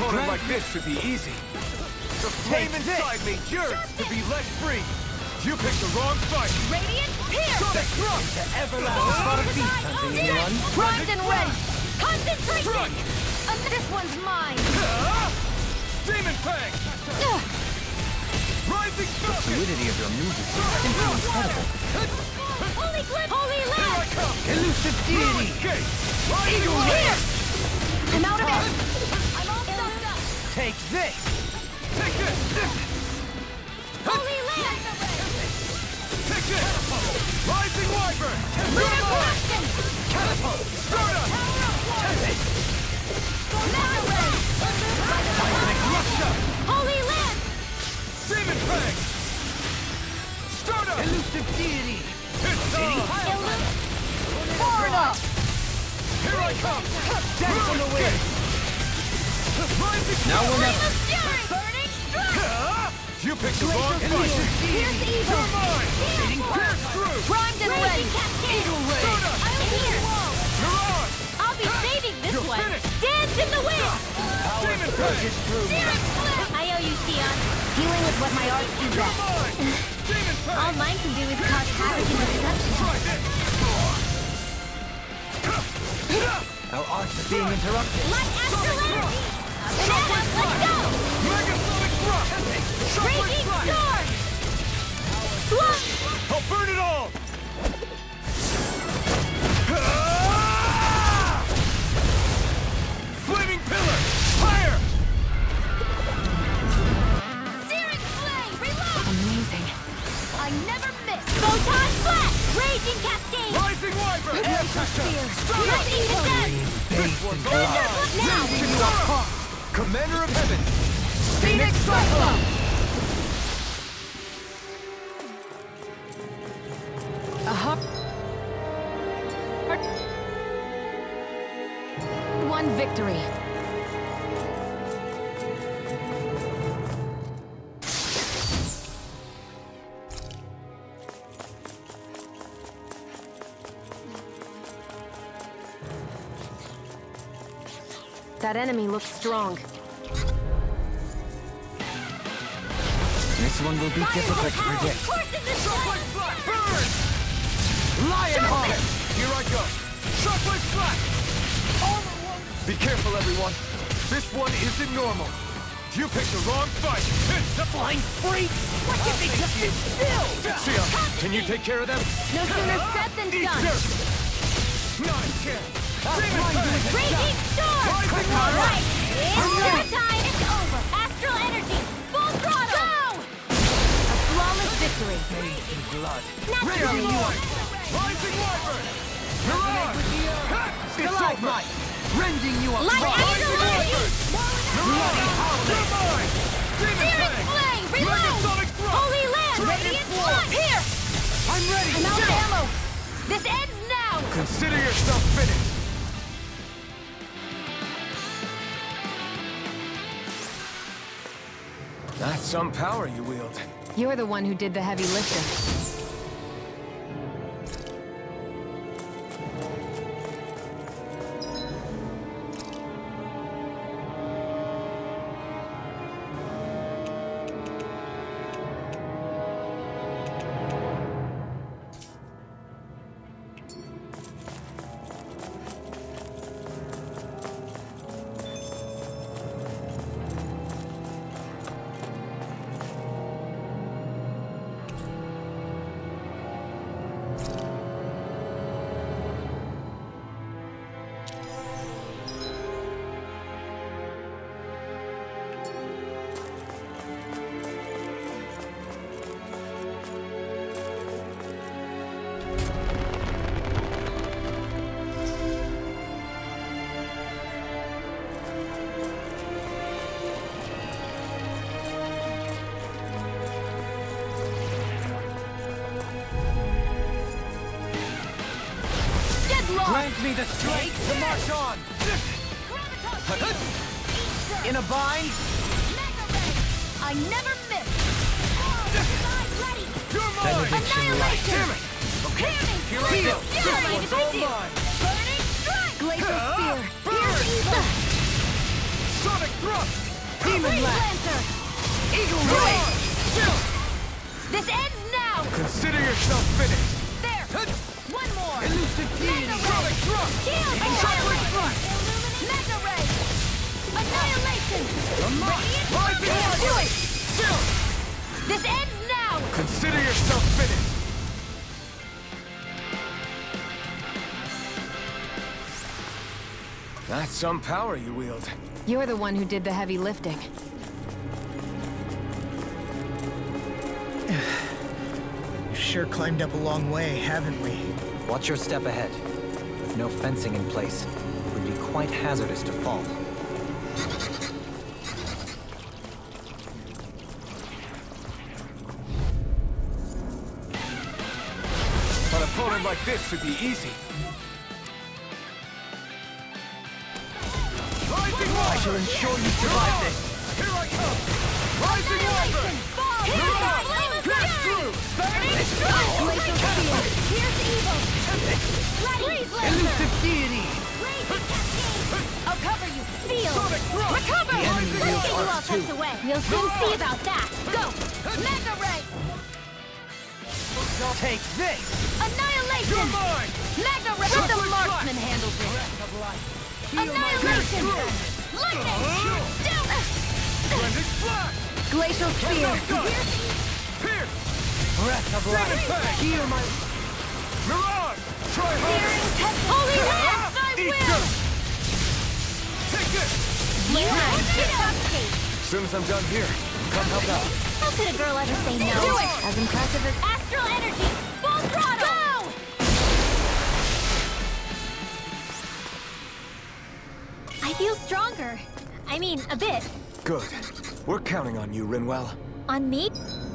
opponent like this should be easy. The flame inside me yearns to be let free. You picked the wrong fight. Radiant Pierce! Sonic Thrust! To everlasting anyone? Primed and ready! Concentration! This one's mine! Demon Fang! Rising The fluidity of your moves is simply incredible. Holy Clip! Holy Here I Land! come! Elusive deity! Eagle here! I'm out of it! I'm all stuffed up! Take this! Take this! Holy Land! Take this! Rising Wyvern! Lunar Blossom! Catapult! Stardust! Tempest! Seismic Russia! Holy Land! Demon Fang! Stardust! Elusive deity! It's on! Portal! Here I come! Dance on the wind! Rising Now we're not... Flame of Fury! Burning Strike! You picked the wrong fight! Here's the Eagle! You're mine! Pierce through! Primed and ready! Eagle Ray! I'm here! You're on! I'll be saving this You're one! finished. Dance in the wind! Demon Fang! Demon Flip! I owe you, Sion. Healing is what my art do You're best. mine! Demon Fang! All mine can do is cause havoc and destruction. Try this! Our arts are being interrupted. Light astral energy! Let's go! Megasonic Thrust! Raging Storm! Look! I'll burn it all! Flaming Pillar! Fire! Searing Flame! Reload! Amazing. I never miss! Photon Flash! Raging Cascade! Rising Wyvern! Lightning Descent! This one's Thunder alive! Flip now! Commander of Heaven! Phoenix Cyclone! One victory. That enemy looks strong. This one will be difficult to predict. Shockwave Flash! Burn! Lionheart! Here I go! Shockwave Flash! Be careful, everyone. This one isn't normal. You picked the wrong fight. It's the flying freak! What did they just do still? Sia, can you take care of them? No sooner said than Eat done. dirt! Not a chance! Demon Fang! Raging Storm! Rising All Wyvern! right, it's your time. It's over. Astral energy, full throttle. Go! A flawless victory. Bathed in blood. Naturally yours. Rising Wyvern! Mirage! It's over! Stalagmite! Rending you Light apart! astral energy. Bloody You're mine! Demon Searing Fang! Flame, reload. Megasonic Thrust! Holy Land, Radiant Flood. Here. I'm ready! I'm out of ammo. This ends now. Consider yourself finished! That's some power you wield. You're the one who did the heavy lifting. Grant me the strength to march on! In a bind? I never miss! You're mine! Benediction light. Damn it! Okay, Here I go! This one's all mine! Burning Strike! Glacial Spear! Burn! Here's evil! Sonic Thrust! Freeze Lancer! Eagle Ray! This ends now! Consider yourself finished! There! One more! Elusive Deity! Sonic Truck! Shield! Chocolate Flux! Mega Ray! Annihilation! Rising Do Water! it! This ends now! Consider yourself finished! That's some power you wield. You're the one who did the heavy lifting. We've sure climbed up a long way, haven't we? Watch your step ahead. With no fencing in place, it would be quite hazardous to fall. An opponent like this should be easy. Rising Water! I shall ensure you survive this. Here I come! Rising Water! Pierce through! Glacial Spear! Here's evil! Freeze Lancer! Elusive Deity! I'll cover you! Seal! Sonic Thrust! Recover! The enemy Let's wields get you all arcs tucked too. away! We'll soon see about that! Go! Mega Ray! Take this! Annihilation! You're mine! Mega Ray! Let the marksman handle this! Annihilation! Lightning! Splendid Flash! Glacial Spear! Pierce! Breath of Demon life! Fang! Heal my... Mirage! Try harder! Holy Hands! I Eat will! this! Take this! You have As soon as I'm done here, come help out. How could a girl ever say no? Do it! As impressive as... Astral Energy! Full throttle! Go! I feel stronger. I mean, a bit. Good. We're counting on you, Rinwell. On me?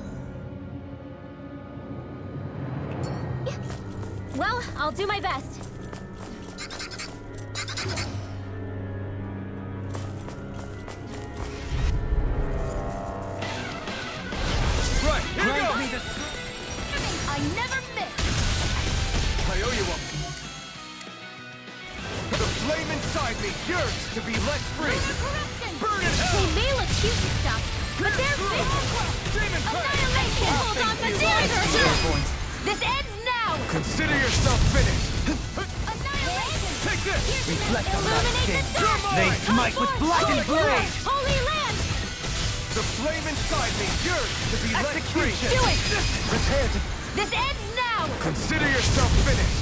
Well, I'll do my best. Right, here Grant goes! me the... I never miss! I owe you one. The flame inside me yearns to be let free. Corruption! Burn in hell! They may look cute and stuff, but they're big! Demon Fang! Annihilation! Hold on for danger! This ends now! Consider yourself finished. Annihilation! Take this! Reflect on that Illuminate skin. the dark! They smite with blackened blade! Holy Land! The flame inside me yearns to be let free. Execution! Do it! Prepare to... This ends now! Consider yourself finished.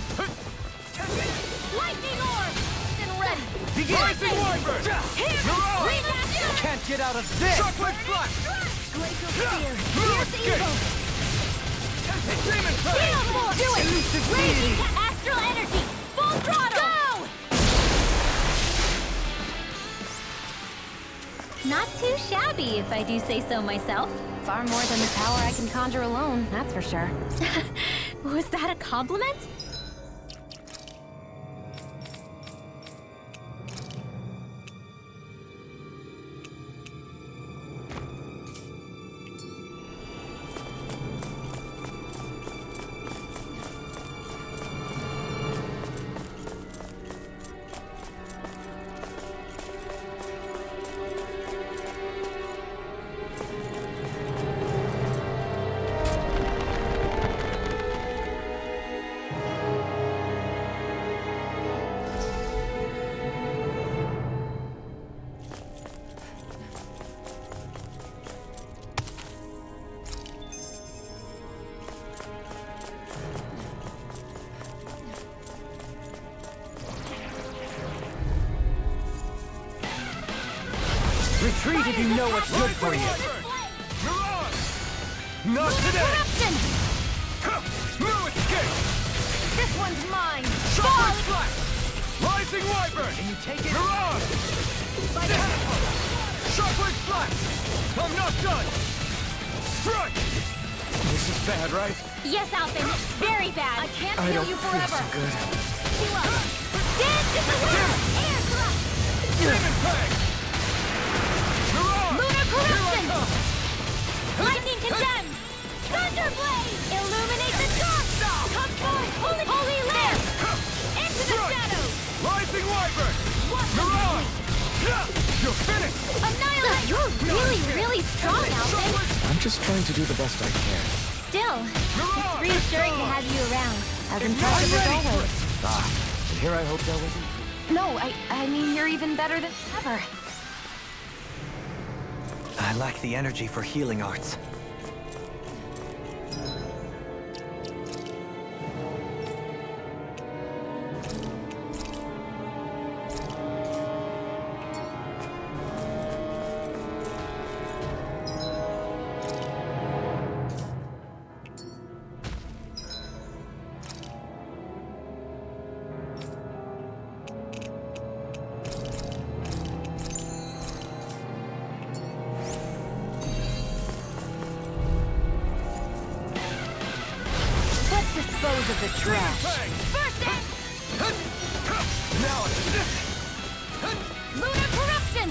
Lightning Orb! And ready! Begin! Rising Wyvern! Here! Mirage! Reaction! Can't get out of this! Chocolate Flash! Glacial Spear! No Here's escape! evil! Demon Fang! Shield War! Do it! Elusive Raging Deity! Astral Energy! Full throttle! Go! Not too shabby, if I do say so myself. Far more than the power I can conjure alone, that's for sure. Was that a compliment? Retreat if you know what's good for you! Mirage! Not today! Corruption! No escape! This one's mine! Chocolate Flash! Rising Wyvern! Can you take it? Mirage! Chocolate Flash! I'm not done! Strike! This is bad, right? Yes, Alpin. Very bad. I can't I heal don't you feel forever. so good. Heal up. Dance is the winner! Air thrust! Demon Fang! Mirage! Lunar Here I corruption! come! Lightning condemns! Thunderblade! Illuminate the dark! Come forth! Holy Lamp! Into the Strike! shadows! Rising Wyvern! Watch them Mirage! bleed. You're finished! Annihilate! You're really strong, Alvin. I'm just trying to do the best I can. Still, it's reassuring to have you around. As impressive as always. And here I hoped I wasn't. No, I mean, you're even better than ever. I lack the energy for healing arts. Dispose of the trash. First aid! Now Lunar corruption!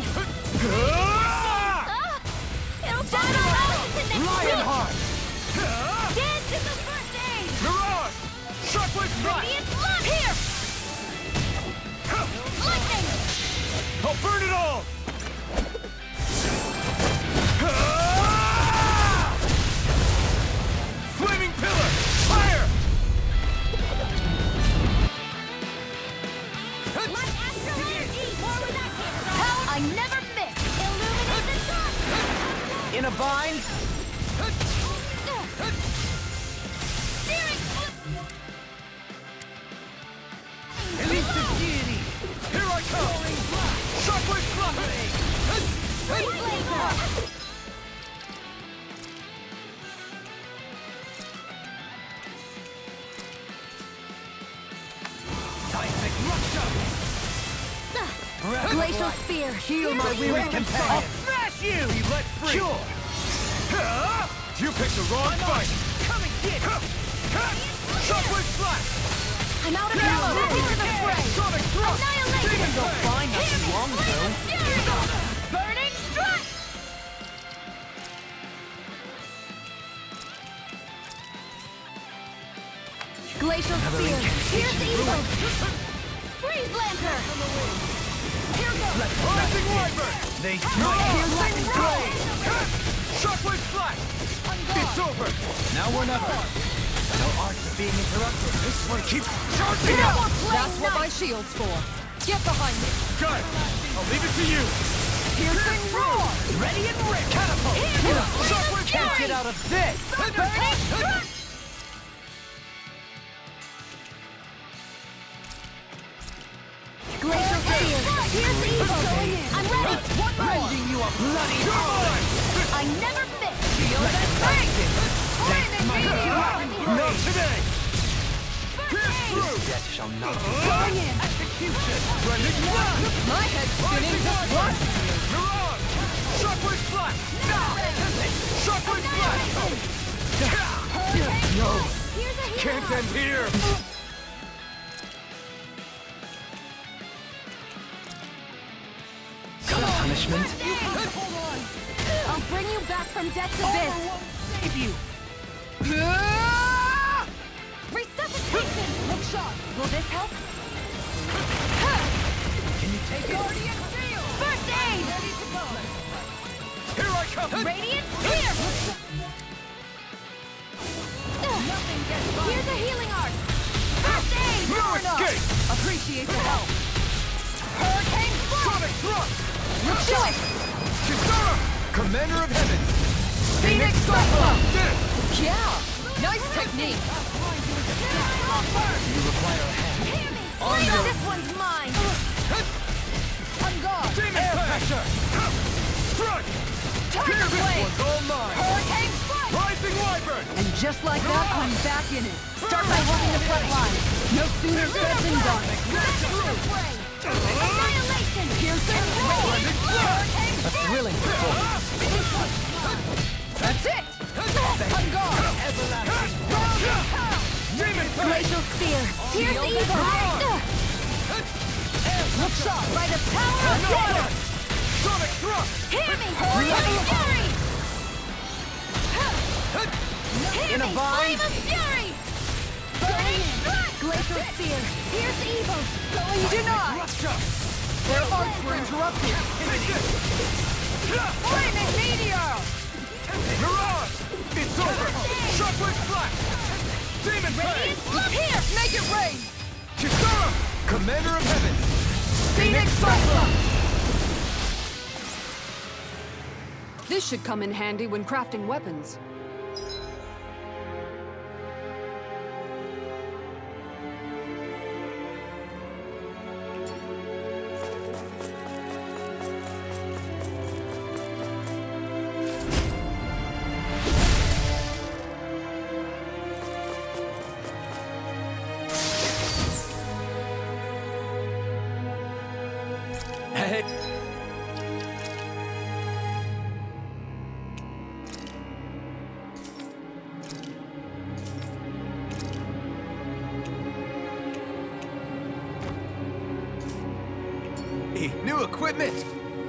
It'll die all into next Lionheart! Dance in the first aid! Mirage! Shockwave Flash! Radiant blood! Here! Lightning! I'll burn it all! Flaming pillar! Fire! My astral energy! More where that came from! Power I never miss! Illuminate the dark! In a bind? Steering! Elusive deity! Here I come! Shockwave Flash! Laser! Seismic rupture! Glacial spear! Heal my weary companion! Smash you! Be let free! Sure! You picked the wrong fight! Come and get it! Shockwave Flash! I'm out of ammo! Back into the fray! Sonic Thrust! Annihilation! Demon Fang! Fine, not too long ago. Burning strike! Glacial spear! Here's the evil! Freeze Lancer! Here goes! Rising Wyvern! They Here's lightning blade! Shockwave Flash! It's over! Now we're nothing. No arts are being interrupted. This one keeps charging up! That's what my shield's for. Get behind me. Got it! I'll leave it to you! Piercing roar. Ready and ready! Catapult! Shockwave Can't Flash! get out of this! Burning strike! Glacial spear! Here's the evil! I'm ready! One more! Rending you a bloody Come I never miss! Feel that thing! Not today! Pierce through! Death shall not be Execution! Rending Flash! My head's spinning just once. Mirage! Shockwave Flash! Shockwave Flash! No! Here's a Can't end here! punishment. I'll bring you back from death's abyss! Save you. Resuscitation! Look sharp. Will this help? Can you take it? Guardian shield. First aid! Here I come! Radiant spear! Nothing gets by. Here's a healing art! First aid! No escape! Appreciate the help. Hurricane Flash! Sonic Thrust! Look sharp. Kisara! Commander of Heaven! Phoenix Cyclone. Did it! Yeah. Nice technique. You require a hand. Hear me! Please, this one's mine! On guard. Demon Pressure! Strike! Target Here, this blade. one's all mine! Hurricane strike. Rising Wyvern! And just like that, I'm back in it. Start by holding the front line. No sooner said than done. Annihilation! Piercing Radiant Hurricane A thrilling performance. That's it. On guard. Demon Fang! Glacial spear! Here's the evil! Look sharp. By the power of water! Sonic Thrust! Hear me! Flaming Fury! Hear In a me! bind? Flame of Fury! Burning strike! Glacial spear! Here's the evil! Going denied. Rupture! Their arcs were interrupted! Flaming meteor! Mirage! It's over! Shockwave Flash! Demon Blade! Here! Make it rain! Kisara! Commander of Heaven! Phoenix Cyclone! This should come in handy when crafting weapons. Hey! New equipment!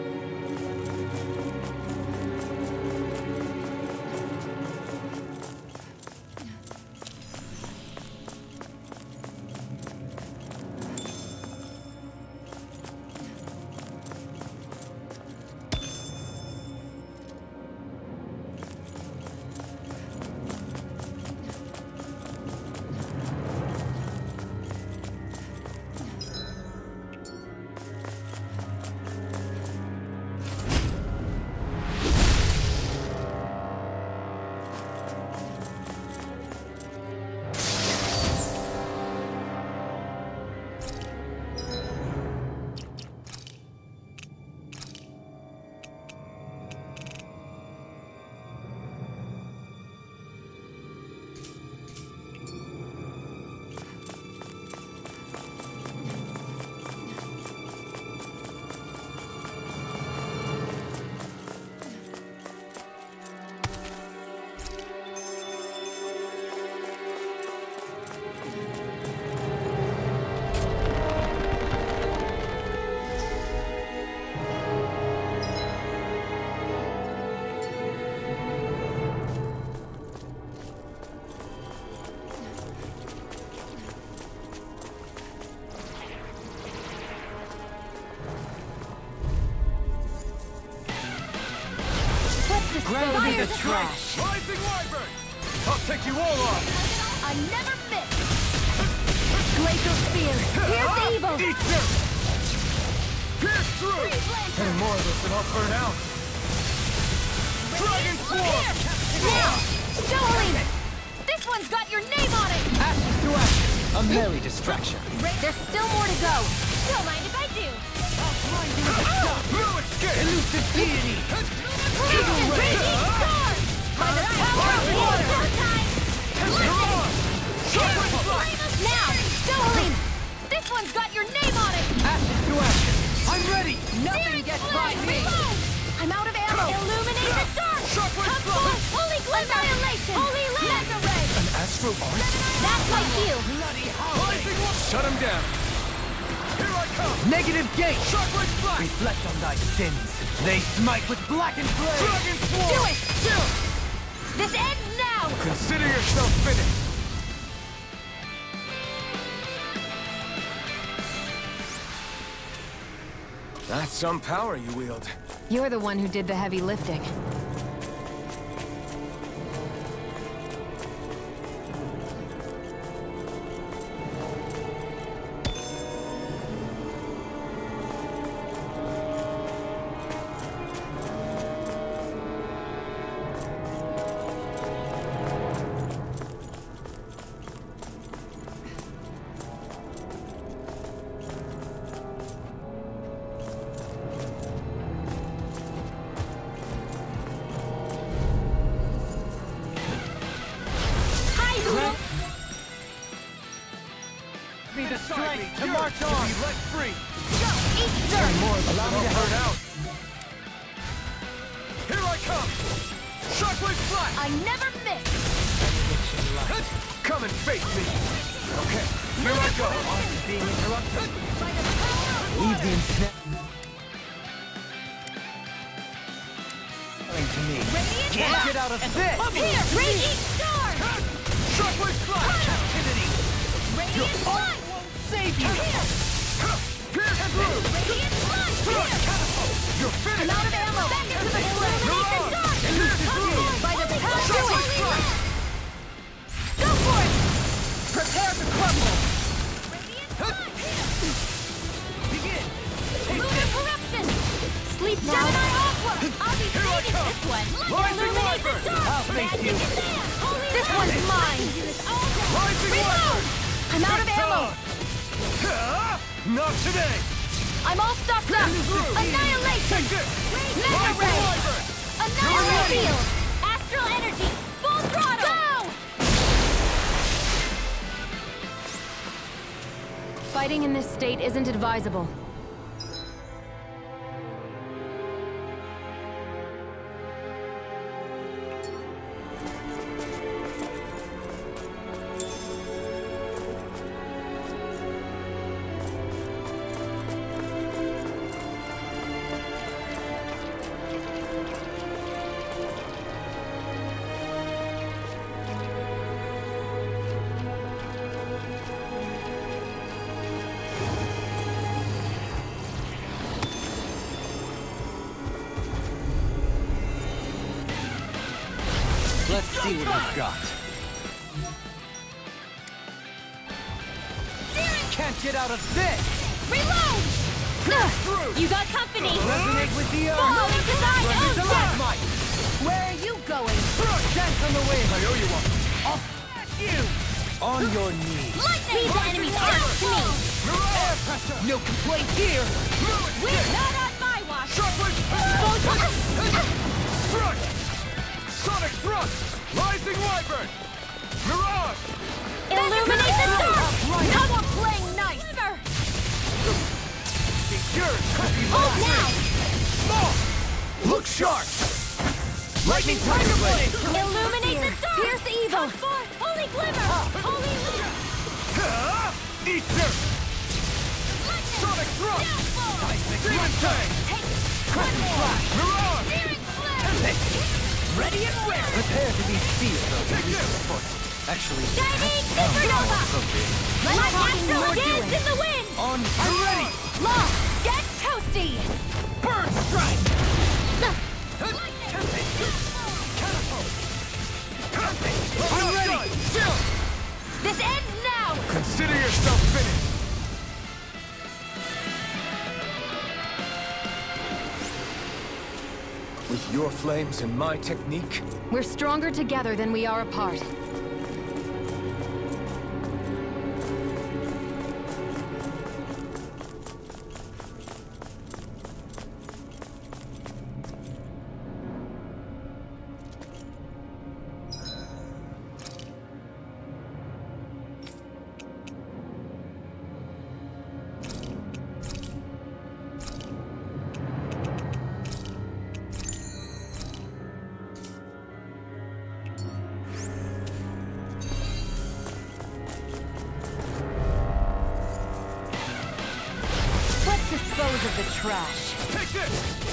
Gravity the trash! Rising Wyvern! I'll take you all on! I never miss! Glacial Spear! Here's the evil! Eat dirt! Pierce through! Any more of this and I'll burn out! Dragon Swarm! Now! Stolen! This one's got your name on it! Ashes to ashes! A merry distraction. There's still more to go! Don't mind if I do! No escape! Elusive deity! Eagle Ray! By the power of water! Now! Stolen! This one's got your name on it! Ashes to ashes! I'm ready! Nothing gets by me! I'm out of ammo! Illuminate the dark! Come forth! Holy Glimmer! Annihilation! Holy Laser Ray! An Astro Art? That's like you! Shut him down! Here I come! Negative gate! Shockwave Flash! Reflect on thy sins. They smite with blackened flame! Dragon Swarm! Do it! This ends now! Consider yourself finished! That's some power you wield. You're the one who did the heavy lifting. Me the strength to march on! Be let free! Go! Eat dirt! Allow me to hurt out! Here I come! Shockwave Flash! I never miss! Come and face me! Okay, here I go! Being interrupted. By the power of Leave the water! insect to me. Radiant Can't Blast! get out of this! Here! Radiant Storm! Shockwave Flash! Radiant Light! Save you! Here! Pierce through! Radiant You're I'm finished! out of ammo! Bend into the flame! Mirage! Illuminate the dark! By the power of Shockwave it! strike! Go for it! Prepare to crumble! Begin! Lunar corruption! Sleep now! Gemini Aqua! I'll be Here I saving come! this one! Rising Illuminate the Wyvern! dark! I'll face Magic you! is there! This one's mine! Rising Reload! Wyvern! I'm out of It's ammo! on! Not today! I'm all stocked up! Annihilation! Take this! Mega Rising Ray! Wyvern! Annihilate field! Astral energy! Full throttle! Go! Fighting in this state isn't advisable. Let's see what we've got. Can't get out of this! Reload! You got company! Resonate with the Fall earth! into thine Ready own to death! light! Where are you going? Dance on the wave! I owe you one! I'll smash you! On your knees! Lightning! Leave the enemy's arms to me! Air pressure! No complaints here! We're not on my watch! Shockwave! Thrust! Sonic thrust! Rising Wyvern! Mirage! Illuminate the dark! No more playing nice! Yours could be Hold mine! now! Small! Look sharp! Lightning Tiger Blade! Illuminate the dark! Pierce evil! Holy glimmer! Holy light! Eat dirt! Sonic thrust! Demon Tang! Mirage! Ready and ready! Prepare to be sealed on the Take this! foot. Actually, Shining that's Supernova! appropriate. Let talking, Astral more dance doing. in the wind! On I'm ready! Lost! Get toasty! Bird strike! I'm ready! Still! This ends now! Consider yourself finished! With your flames and my technique, We're stronger together than we are apart. Let's dispose of the trash. take this!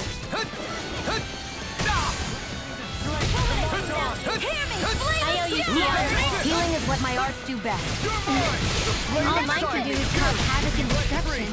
Hear me! Flame I owe you, Fury! Healing is what my arts do best. You're mine! The flame All is mine can do shining. is cause havoc and destruction.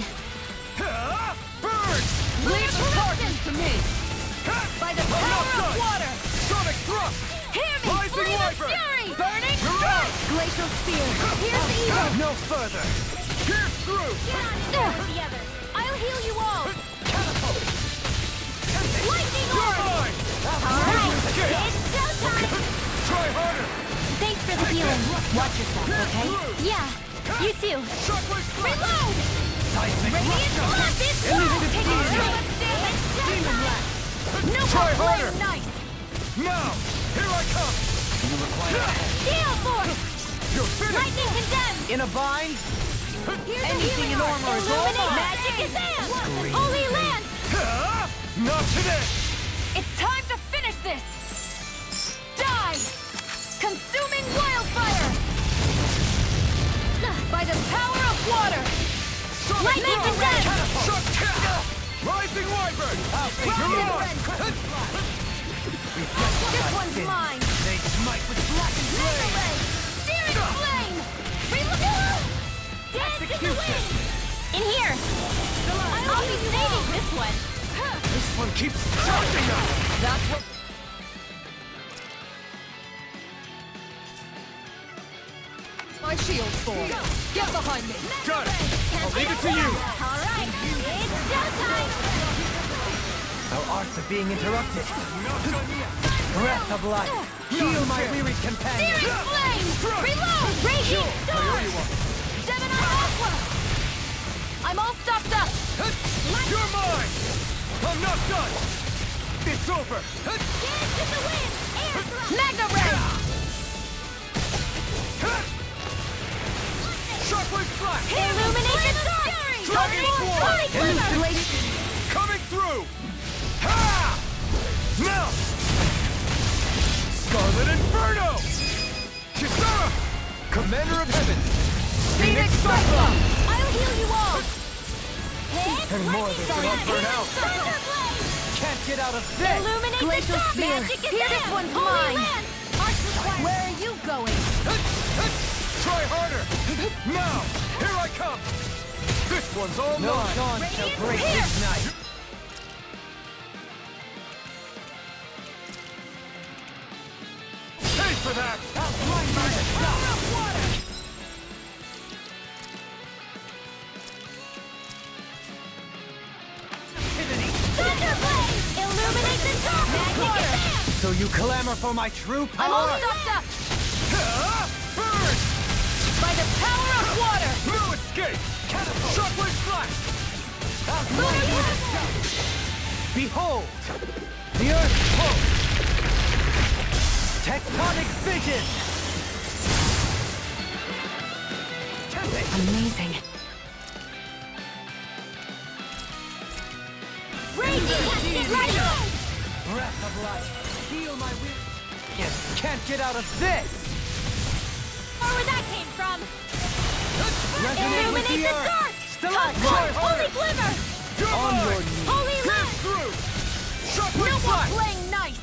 Burn! Leave the charges to me! By the I'm power not of done! water! Sonic thrust! Hear me! Rising Flame of Wyvern! Fury! Burning Mirage! Glacial spear. Pierce evil. No further! Pierce through! The other! I'll heal you all! Catapult! Lightning You're orb! mine! Alright! Okay. It's showtime! Try harder! Thanks for the healing. Watch yourself, okay? Yeah, you too! Shockwave strike! Reload! Seismic Radiant rupture! blast is go! Taking so much damage! Demon rat! No Try more harder! playing nice! Now! Here I come! You require Steel force! You're finished! Lightning condemned! in a bind? Here's Anything in a healing armor is Illuminate all mine. magic is in! Holy land! Not today! It's time to finish this! Die! Consuming wildfire! By the power of water! Sonic Lightning thrust! condemned! Catapult! Rising Wyvern! Mirage! This one's mine! They smite with blackened Mega flame! ray! Searing flame! Reload! Dance in the wind! In here! I'll be saving this one! This one keeps charging us! That's what... my shield's for. Get behind me. Got it! I'll leave it to you! All right, it's showtime! Our arts are being interrupted. Not done yet! Breath of life. Heal my wearied companion. Searing flame! Reload! Raging storm! Gemini Aqua! I'm all stopped up! You're mine! I'm not done! It's over! Dance in the wind! Air thrust! Magna Ray! Shockwave flash! Illumination dark! Dragon Swarm! Holy glimmer! Coming through! Ha! Now! Scarlet Inferno! Kisara! Commander of Heaven! Phoenix Cyclone! I'll heal you all! And more that will not burn out. Can't get out of this! Illuminate Glacial the dark! Spear. Magic is Here, this there! one's Holy mine. land! Arts required. Where are you going? Try harder! Now! Here I come! This one's all No mine! dawn shall break here. this night. Pay for that! Thunderblade! Illuminate the dark! Magic is there! So you clamor for my true I'm all power? stopped up! Burn! By the power of water! No escape! Catapult! Shockwave flash! Behold! The earth pulse! Tectonic vision! Amazing. Raging light! Breath of life! Heal my weary... Can't get out of this! Or where that came from! Resonate with Illuminate the the earth! dark! Stalactite! Holy glimmer! You're On mine! your knees! Holy Get land! through! No Shockwave more flash! playing nice!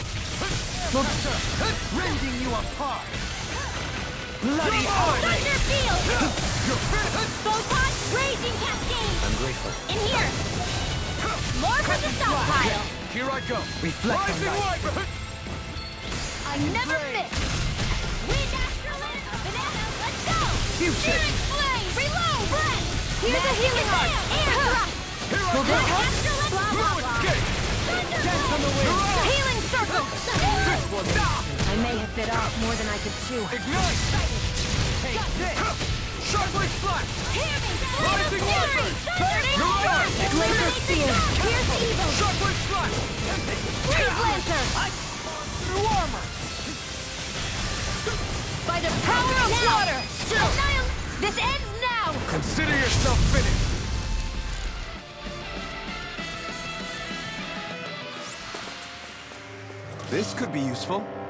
Rending you apart! Bloody Thunder army! field! You're finished! Photon raging cascade! I'm grateful. In here! More for the stockpile! Here I go! Reflect on Rising life. light! I never miss! Wind Astrolith! Banana, let's go! Fusion! Searing flame! Reload! Breath! Here's a healing art! Air thrust! Here I Wind go! Astrolith! Blah, No blah, blah! escape! Death on the wind! Healing circle! This one! I may have bit off more than I could chew. Ignite! Take this! Shockwave flash! Hear me! Rising Fury! Wyvern! Burning You're fire! on! Laser spear! Here's evil! Shockwave flash! Freeze lancer! Through armor! By the power of water! This ends now! Consider yourself finished! This could be useful.